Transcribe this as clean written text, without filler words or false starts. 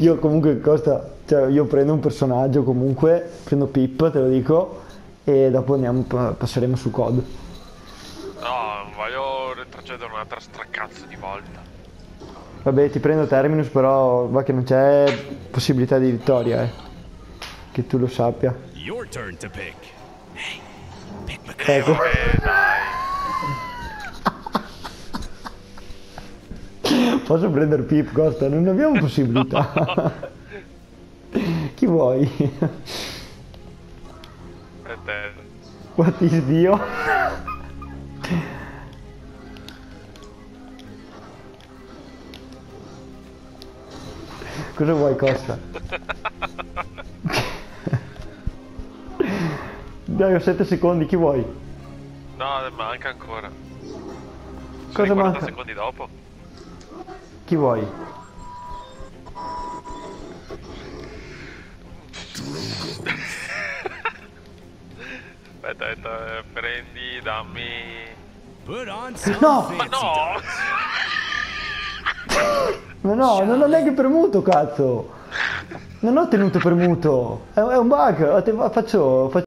Io comunque Costa, cioè io prendo un personaggio comunque, prendo Pip, te lo dico, e dopo andiamo, passeremo su COD. No, non voglio retrocedere un'altra stracazzo di volta. Vabbè, ti prendo Terminus, però va che non c'è possibilità di vittoria, che tu lo sappia. Your turn to pick. Hey, pick Ecco. Vabbè, dai. Posso prendere Pip, Costa? Non abbiamo possibilità. Chi vuoi? E te. What is Dio? Cosa vuoi, Costa? Dai, ho 7 secondi, chi vuoi? No, manca ancora. Cosa Sono 40 manca? secondi dopo. Chi vuoi? Aspetta, prendi, dammi... Put on some No! Ma fancy no! Ma no, non ho neanche premuto, cazzo! Non ho tenuto premuto! È un bug! Faccio